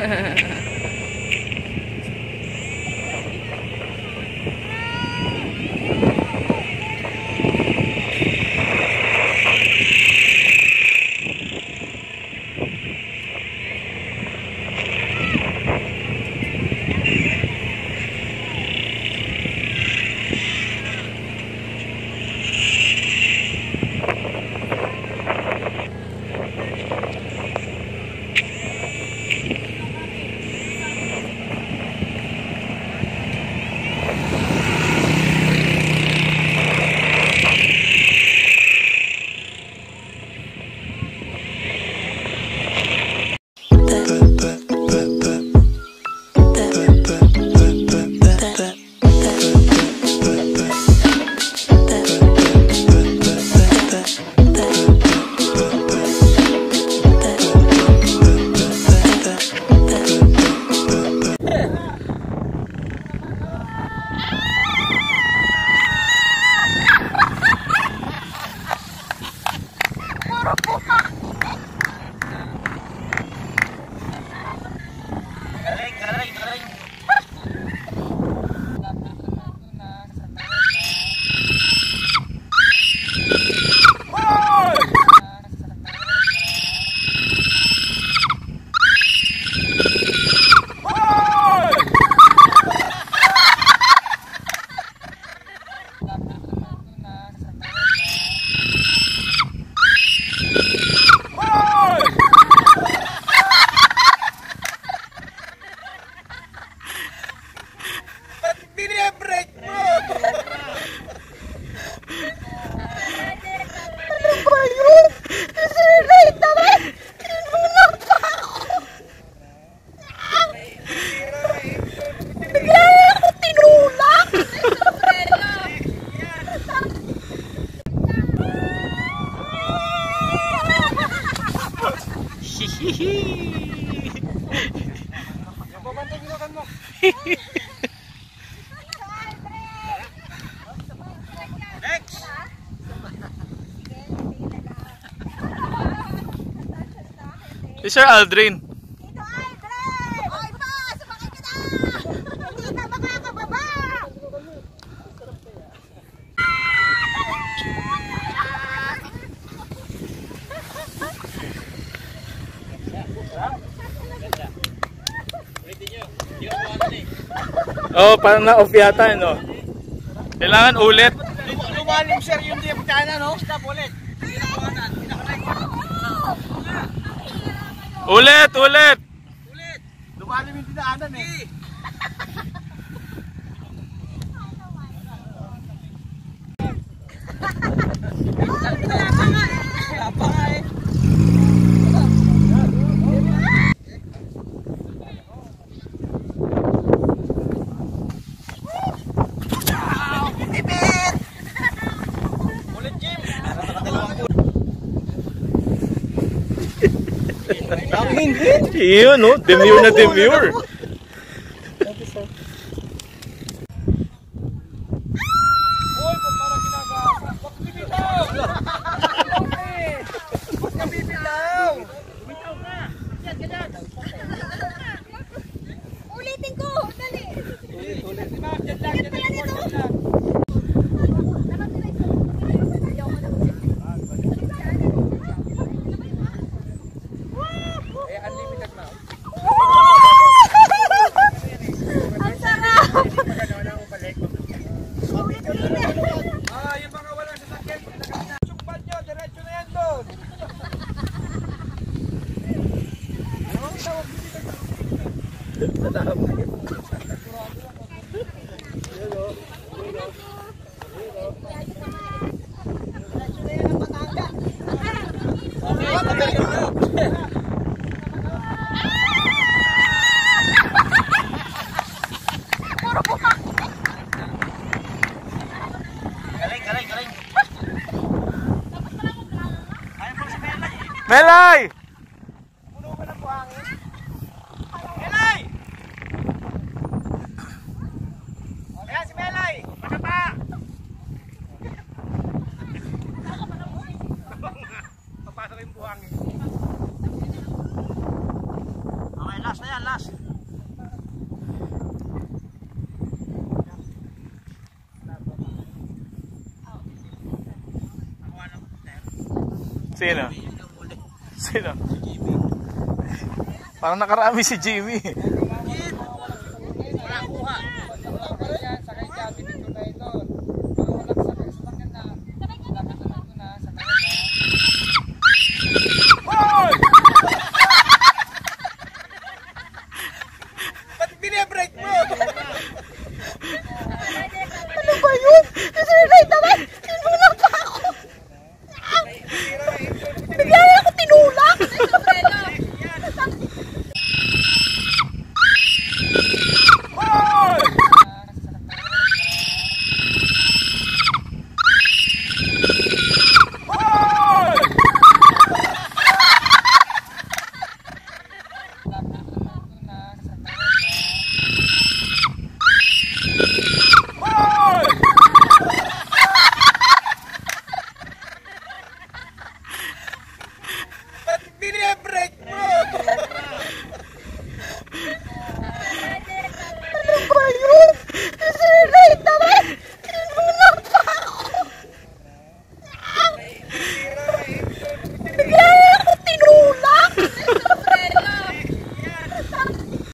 Si Sir Aldrin. Dito Aldrin! Oy pa! Sumakay ka na! Hindi ka makakababa! Oh, parang na-off yata, no? Kailangan ulit. Lumalim sir yung diyaptana, no? Stop ulit. Ulit, ulit. Ulit. Lumalim yung dinaanan eh. Wala pa nga eh. Iyon, no? Demure na demure. Uy, ba't parang ginagasa? Huwag bibitaw! Huwag ka bibitaw! Bibitaw ka! Ganyan! Ulitin ko! Dali! Ulit, di ba? Ganyan lang, ganyan lang. Melay! Puno ka ng buhangin? Melay! Ayan si Melay! Pagkata! Papasok yung buhangin. Okay, last na yan, last. Sino? Sino? Parang nakarami si Jimmy.